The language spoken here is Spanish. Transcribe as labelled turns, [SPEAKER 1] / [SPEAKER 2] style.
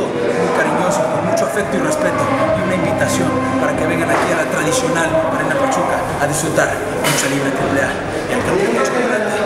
[SPEAKER 1] saludo muy cariñoso, con mucho afecto y respeto, y una invitación para que vengan aquí a la tradicional Arena Pachuca a disfrutar lucha libre AAA, el campeón más grande.